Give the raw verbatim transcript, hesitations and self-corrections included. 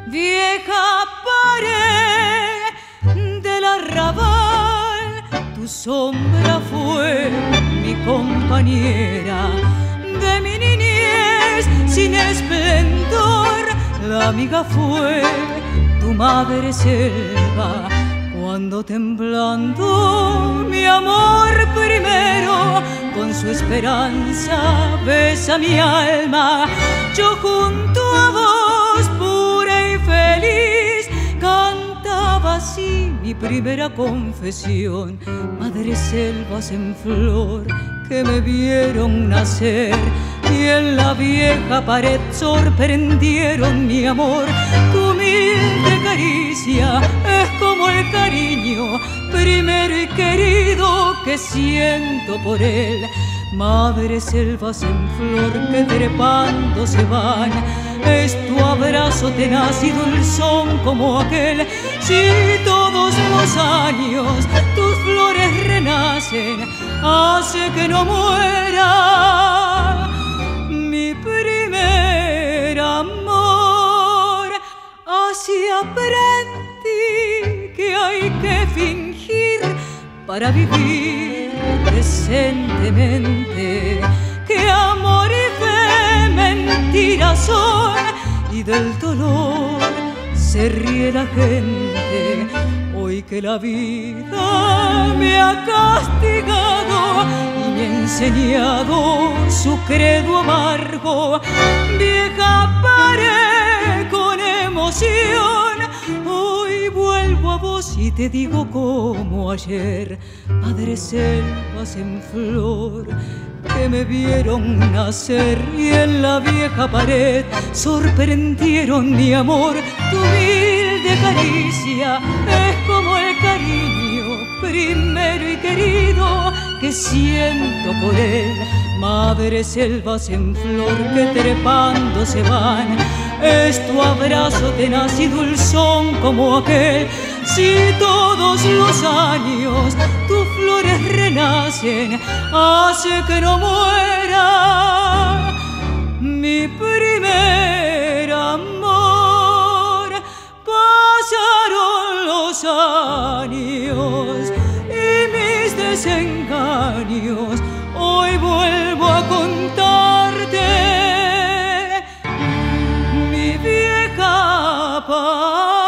Vieja pared del arrabal, tu sombra fue mi compañera de mi niñez sin esplendor. La amiga fue tu madre selva, cuando temblando mi amor primero con su esperanza besa mi alma. Yo junto a vos, pura y feliz, cantaba así mi primera confesión. Madres selvas en flor que me vieron nacer y en la vieja pared sorprendieron mi amor. Tu humilde caricia es como el cariño primero y querido que siento por él. Madres selvas en flor que trepando se van, es tu abrazo tenaz y dulzón como aquel. Si todos los años tus flores renacen, hace que no muera mi primer amor. Así aprendí que hay que fingir para vivir decentemente, que amor y fe mentiras son y del dolor se ríe la gente. Hoy que la vida me ha castigado y me ha enseñado su credo amargo, vieja pared con emoción, hoy vuelvo a vos y te digo como ayer. Madres selvas en flor que me vieron nacer y en la vieja pared sorprendieron mi amor. Tu humilde caricia es como el cariño primero y querido que siento por él. Madres selvas en flor que trepando se van, es tu abrazo tenaz y dulzón como aquel. Si todos los años tus flores renacen, hace que no muera mi primer amor. Pasaron los años y mis desengaños, hoy vuelvo a contarte mi vieja paz.